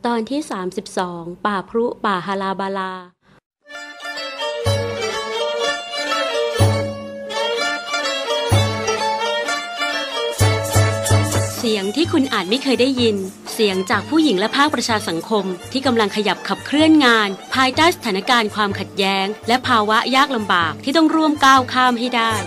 ตอนที่32ป่าพรุป่าฮาราบาลาเสียงที่คุณอาจไม่เคยได้ยินเสียงจากผู้หญิงและภาคประชาสังคมที่กำลังขยับขับเคลื่อนงานภายใต้สถานการณ์ความขัดแย้งและภาวะยากลำบากที่ต้องร่วมก้าวข้ามให้ได้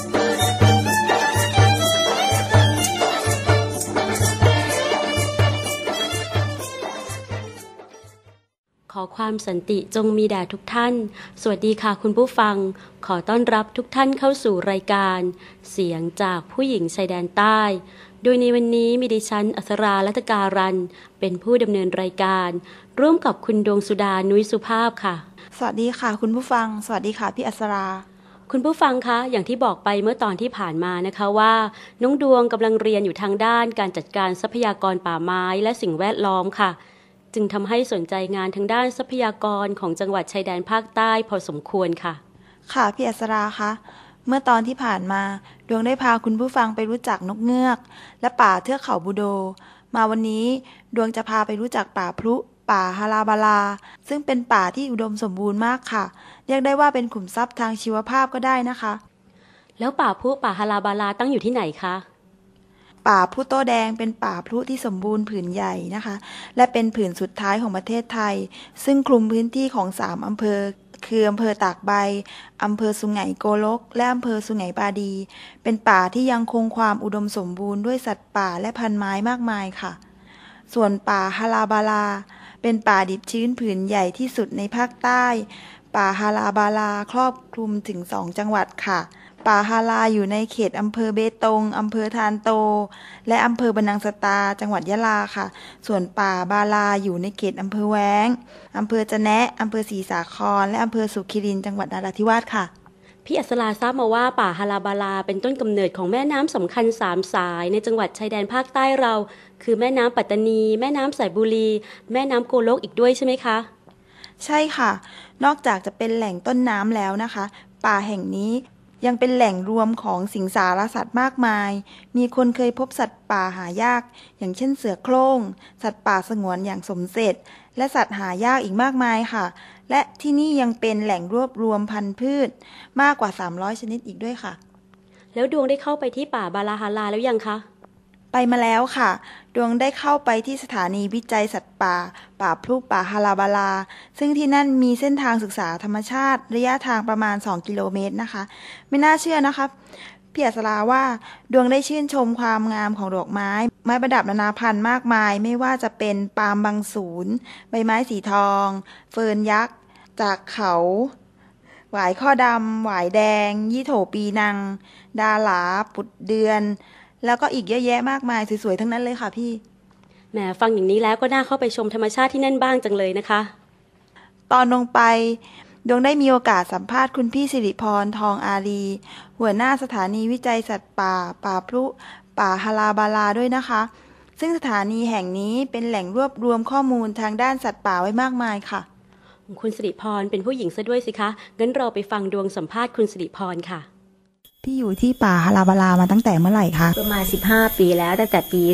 ขอความสันติจงมีแด่ทุกท่านสวัสดีค่ะคุณผู้ฟังขอต้อนรับทุกท่านเข้าสู่รายการเสียงจากผู้หญิงชายแดนใต้โดยในวันนี้มีดิฉันอัศรา ลัตการันเป็นผู้ดำเนินรายการร่วมกับคุณดวงสุดา นุ้ยสุภาพค่ะสวัสดีค่ะคุณผู้ฟังสวัสดีค่ะพี่อัศราคุณผู้ฟังคะอย่างที่บอกไปเมื่อตอนที่ผ่านมานะคะว่าน้องดวงกำลังเรียนอยู่ทางด้านการจัดการทรัพยากรป่าไม้และสิ่งแวดล้อมค่ะจึงทำให้สนใจงานทางด้านทรัพยากรของจังหวัดชายแดนภาคใต้พอสมควรค่ะค่ะพี่อัศราคะเมื่อตอนที่ผ่านมาดวงได้พาคุณผู้ฟังไปรู้จักนกเงือกและป่าเทือกเขาบูโดมาวันนี้ดวงจะพาไปรู้จักป่าพรุป่าฮาราบาลาซึ่งเป็นป่าที่อุดมสมบูรณ์มากค่ะเรียกได้ว่าเป็นขุมทรัพย์ทางชีวภาพก็ได้นะคะแล้วป่าพรุป่าฮาราบาลาตั้งอยู่ที่ไหนคะป่าพรุโตแดงเป็นป่าพรุที่สมบูรณ์ผืนใหญ่นะคะและเป็นผืนสุดท้ายของประเทศไทยซึ่งคลุมพื้นที่ของ3อำเภอคืออำเภอตากใบอำเภอสุไหงโกลกและอำเภอสุไหงปาดีเป็นป่าที่ยังคงความอุดมสมบูรณ์ด้วยสัตว์ป่าและพันธุ์ไม้มากมายค่ะส่วนป่าฮาราบาลาเป็นป่าดิบชื้นผืนใหญ่ที่สุดในภาคใต้ป่าฮาราบาลาครอบคลุมถึง2จังหวัดค่ะป่าฮาราอยู่ในเขตอำเภอเบตงอำเภอทานโตและอำเภอบรรนังสตาจังหวัดยะลาค่ะส่วนป่าบาลาอยู่ในเขตอำเภอแว้งอำเภอจะแนะอำเภอศรีสาครและอำเภอสุขิรินจังหวัดนราธิวาสค่ะพี่อัศราทราบมาว่าป่าฮาราบาลาเป็นต้นกำเนิดของแม่น้ำสำคัญ3สายในจังหวัดชายแดนภาคใต้เราคือแม่น้ำปัตตานีแม่น้ำสายบุรีแม่น้ำโกลกอีกด้วยใช่ไหมคะใช่ค่ะนอกจากจะเป็นแหล่งต้นน้ำแล้วนะคะป่าแห่งนี้ยังเป็นแหล่งรวมของสิงสารสัตว์มากมายมีคนเคยพบสัตว์ป่าหายากอย่างเช่นเสือโคร่งสัตว์ป่าสงวนอย่างสมเสร็จและสัตว์หายากอีกมากมายค่ะและที่นี่ยังเป็นแหล่งรวบรวมพันธุ์พืชมากกว่า300ชนิดอีกด้วยค่ะแล้วดวงได้เข้าไปที่ป่าบาลาฮาราแล้วยังคะไปมาแล้วค่ะดวงได้เข้าไปที่สถานีวิจัยสัตว์ป่าป่าพรุป่าฮาราบาลาซึ่งที่นั่นมีเส้นทางศึกษาธรรมชาติระยะทางประมาณ2 กิโลเมตรนะคะไม่น่าเชื่อนะคะพี่อัศราว่าดวงได้ชื่นชมความงามของดอกไม้ประดับนานาพันธุ์มากมายไม่ว่าจะเป็นปาล์มบางสูนใบไม้สีทองเฟิร์นยักษ์จากเขาหวายข้อดำหวายแดงยี่โถปีนังดาหลาปุดเดือนแล้วก็อีกเยอะแยะมากมายสวยๆทั้งนั้นเลยค่ะพี่แหมฟังอย่างนี้แล้วก็น่าเข้าไปชมธรรมชาติที่นั่นบ้างจังเลยนะคะตอนลงไปดวงได้มีโอกาสสัมภาษณ์คุณพี่สิริพรทองอารีหัวหน้าสถานีวิจัยสัตว์ป่าป่าพรุป่าฮาราบาลาด้วยนะคะซึ่งสถานีแห่งนี้เป็นแหล่งรวบรวมข้อมูลทางด้านสัตว์ป่าไว้มากมายค่ะคุณสิริพรเป็นผู้หญิงซะด้วยสิคะงั้นเราไปฟังดวงสัมภาษณ์คุณสิริพรค่ะพี่อยู่ที่ป่าฮาราบาลามาตั้งแต่เมื่อไหร่คะประมาณ15 ปีแล้วตั้งแต่ปี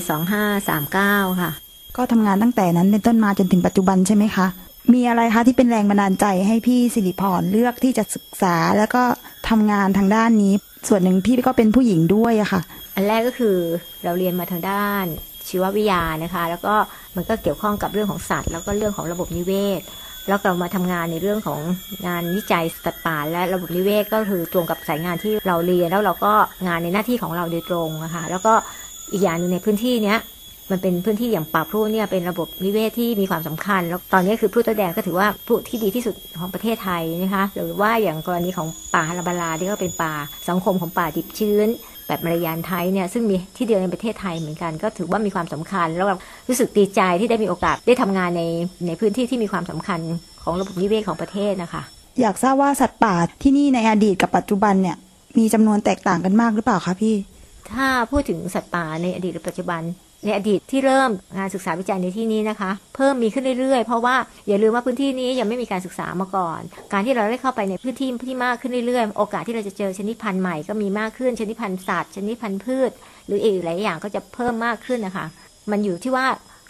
2539ค่ะก็ทำงานตั้งแต่นั้นเป็นต้นมาจนถึงปัจจุบันใช่ไหมคะมีอะไรคะที่เป็นแรงบันดาลใจให้พี่สิริพรเลือกที่จะศึกษาแล้วก็ทำงานทางด้านนี้ส่วนหนึ่งพี่ก็เป็นผู้หญิงด้วยอะค่ะอันแรกก็คือเราเรียนมาทางด้านชีววิทยานะคะแล้วก็มันก็เกี่ยวข้องกับเรื่องของสัตว์แล้วก็เรื่องของระบบนิเวศแล้วเรามาทำงานในเรื่องของงานวิจัยสัตว์ป่าและระบบนิเวศก็คือตรงกับสายงานที่เราเรียนแล้วเราก็งานในหน้าที่ของเราโดยตรงนะคะแล้วก็อีกอย่างนึงในพื้นที่เนี้ยมันเป็นพื้นที่อย่างป่าพรุเนี่ยเป็นระบบนิเวศที่มีความสำคัญแล้วตอนนี้คือพรุตัวแดงก็ถือว่าพรุที่ดีที่สุดของประเทศไทยนะคะหรือว่าอย่างกรณีของป่าฮาราบาลาที่ก็เป็นป่าสังคมของป่าดิบชื้นแบบมารยานไทยเนี่ยซึ่งมีที่เดียวในประเทศไทยเหมือนกันก็ถือว่ามีความสำคัญแล้วเรารู้สึกดีใจที่ได้มีโอกาสได้ทำงานในพื้นที่ที่มีความสำคัญของระบบนิเวศของประเทศนะคะอยากทราบว่าสัตว์ป่าที่นี่ในอดีตกับปัจจุบันเนี่ยมีจำนวนแตกต่างกันมากหรือเปล่าคะพี่ถ้าพูดถึงสัตว์ป่าในอดีตหรือปัจจุบันในอดีตที่เริ่มงานศึกษาวิจัยในที่นี้นะคะเพิ่มมีขึ้นเรื่อยๆเพราะว่าอย่าลืมว่าพื้นที่นี้ยังไม่มีการศึกษามาก่อนการที่เราได้เข้าไปในพื้นที่ที่มากขึ้นเรื่อยๆโอกาสที่เราจะเจอชนิดพันธุ์ใหม่ก็มีมากขึ้นชนิดพันธุ์สัตว์ชนิดพันธุ์พืชหรืออีกหลายอย่างก็จะเพิ่มมากขึ้นนะคะมันอยู่ที่ว่า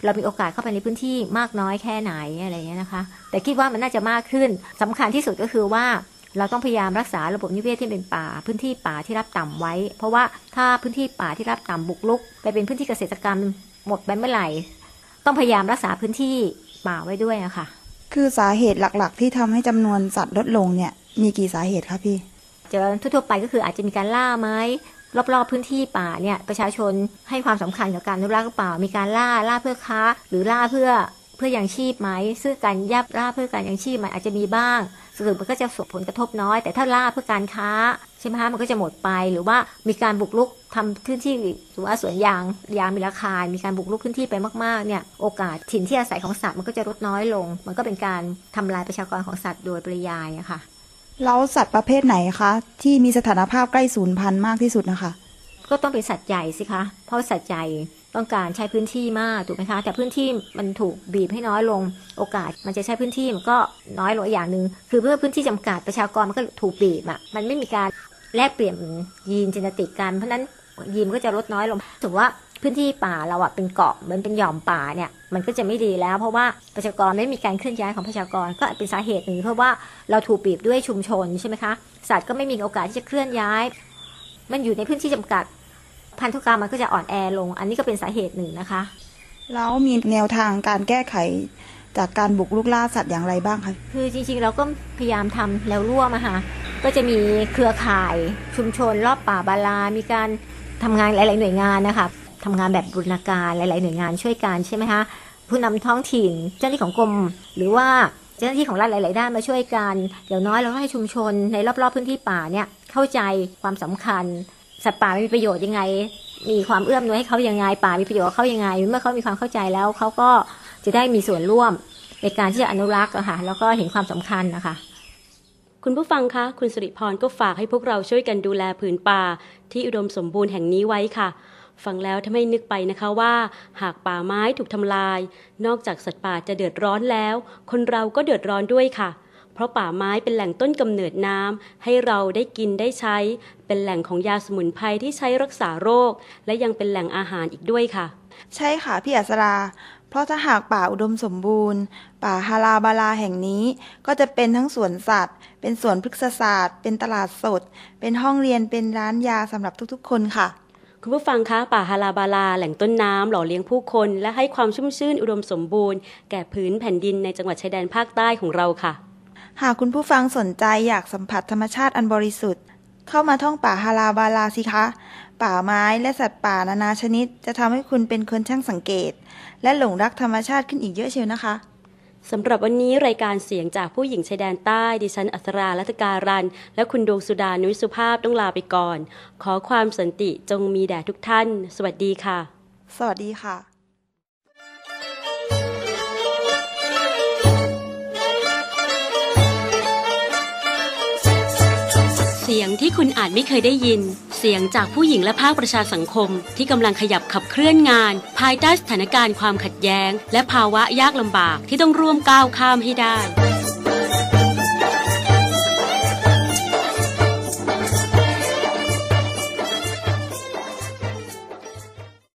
เรามีโอกาสเข้าไปในพื้นที่มากน้อยแค่ไหนอะไรเงี้ยนะคะแต่คิดว่ามันน่าจะมากขึ้นสำคัญที่สุดก็คือว่าเราต้องพยายามรักษาระบบนิเวศที่เป็นป่าพื้นที่ป่าที่รับต่ำไว้เพราะว่าถ้าพื้นที่ป่าที่รับต่ำบุกรุกไปเป็นพื้นที่เกษตรกรรมหมดไปเมื่อไหร่ต้องพยายามรักษาพื้นที่ป่าไว้ด้วยอะค่ะคือสาเหตุหลักๆที่ทำให้จำนวนสัตว์ลดลงเนี่ยมีกี่สาเหตุคะพี่เจอทั่วๆไปก็คืออาจจะมีการล่าไหมรอบๆพื้นที่ป่าเนี่ยประชาชนให้ความสำคัญกับการอนุรักษ์หรือเปล่ามีการล่าเพื่อค้าหรือล่าเพื่อยังชีพไหมซึ่งการล่าเพื่อการยังชีพมันอาจจะมีบ้างสรุปมันก็จะส่งผลกระทบน้อยแต่ถ้าล่าเพื่อการค้าใช่ไหมคะมันก็จะหมดไปหรือว่ามีการบุกรุกทำพื้นที่หรือว่าสวนยางมีราคามีการบุกรุกพื้นที่ไปมากๆเนี่ยโอกาสถิ่นที่อาศัยของสัตว์มันก็จะลดน้อยลงมันก็เป็นการทำลายประชากรของสัตว์โดยปริยายอะค่ะแล้วสัตว์ประเภทไหนคะที่มีสถานภาพใกล้สูญพันธุ์มากที่สุดนะคะก็ต้องเป็นสัตว์ใหญ่สิคะเพราะสัตว์ใหญ่ต้องการใช้พื้นที่มากถูกไหมคะแต่พื้นที่มันถูกบีบให้น้อยลงโอกาสมันจะใช้พื้นที่มันก็น้อยลงอย่างนึงคือเพื่อพื้นที่จำกัดประชากรมันก็ถูกบีบอ่ะมันไม่มีการแลกเปลี่ยนยีนเจเนติกกันเพราะนั้นยีนก็จะลดน้อยลงถือว่าพื้นที่ป่าเราอ่ะเป็นเกาะเหมือนเป็นหย่อมป่าเนี่ยมันก็จะไม่ดีแล้วเพราะว่าประชากรไม่มีการเคลื่อนย้ายของประชากรก็เป็นสาเหตุหนึ่งเพราะว่าเราถูกบีบด้วยชุมชนใช่ไหมคะสัตว์ก็ไม่มีโอกาสที่จะเคลื่อนย้ายมันอยู่ในพื้นที่จำกัดพันธุกรรมมันก็จะอ่อนแอลงอันนี้ก็เป็นสาเหตุหนึ่งนะคะแล้วมีแนวทางการแก้ไขจากการบุกรุกล่าสัตว์อย่างไรบ้างคะคือจริงๆเราก็พยายามทำแนวร่วมอะค่ะก็จะมีเครือข่ายชุมชนรอบป่าบาลามีการทำงานหลายๆหน่วยงานนะคะทำงานแบบบูรณาการหลายๆหน่วยงานช่วยกันใช่ไหมคะผู้นำท้องถิ่นเจ้าหน้าที่ของกรมหรือว่าเจ้าหน้าที่ของรัฐหลายๆด้านมาช่วยกันอย่างน้อยเราให้ชุมชนในรอบๆพื้นที่ป่าเนี่ยเข้าใจความสำคัญสัตว์ป่ามีประโยชน์ยังไงมีความเอื้อมหน่วยให้เขายังไงป่ามีประโยชน์เขายังไงเมื่อเขามีความเข้าใจแล้วเขาก็จะได้มีส่วนร่วมในการที่จะอนุรักษ์อะค่ะแล้วก็เห็นความสำคัญนะคะคุณผู้ฟังคะคุณสิริพรก็ฝากให้พวกเราช่วยกันดูแลผืนป่าที่อุดมสมบูรณ์แห่งนี้ไว้ค่ะฟังแล้วถ้าไม่นึกไปนะคะว่าหากป่าไม้ถูกทำลายนอกจากสัตว์ป่าจะเดือดร้อนแล้วคนเราก็เดือดร้อนด้วยค่ะเพราะป่าไม้เป็นแหล่งต้นกำเนิดน้ำให้เราได้กินได้ใช้เป็นแหล่งของยาสมุนไพรที่ใช้รักษาโรคและยังเป็นแหล่งอาหารอีกด้วยค่ะใช่ค่ะพี่อัศราเพราะถ้าหากป่าอุดมสมบูรณ์ป่าฮาราบาลาแห่งนี้ก็จะเป็นทั้งสวนสัตว์เป็นสวนพฤกษศาสตร์เป็นตลาดสดเป็นห้องเรียนเป็นร้านยาสำหรับทุกๆคนค่ะคุณผู้ฟังคะป่าฮาราบาลาแหล่งต้นน้ำหล่อเลี้ยงผู้คนและให้ความชุ่มชื่นอุดมสมบูรณ์แก่พื้นแผ่นดินในจังหวัดชายแดนภาคใต้ของเราค่ะหากคุณผู้ฟังสนใจอยากสัมผัสธรรมชาติอันบริสุทธิ์เข้ามาท่องป่าฮาราบาลาสิคะป่าไม้และสัตว์ป่านานาชนิดจะทำให้คุณเป็นคนช่างสังเกตและหลงรักธรรมชาติขึ้นอีกเยอะเชียวนะคะสำหรับวันนี้รายการเสียงจากผู้หญิงชายแดนใต้ดิฉันอัศราลัตการันและคุณดวงสุดานุ้ยสุภาพต้องลาไปก่อนขอความสันติจงมีแด่ทุกท่านสวัสดีค่ะสวัสดีค่ะเสียงที่คุณอาจไม่เคยได้ยินเสียงจากผู้หญิงและภาคประชาสังคมที่กำลังขยับขับเคลื่อนงานภายใต้สถานการณ์ความขัดแย้งและภาวะยากลำบากที่ต้องร่วมก้าวข้ามให้ได้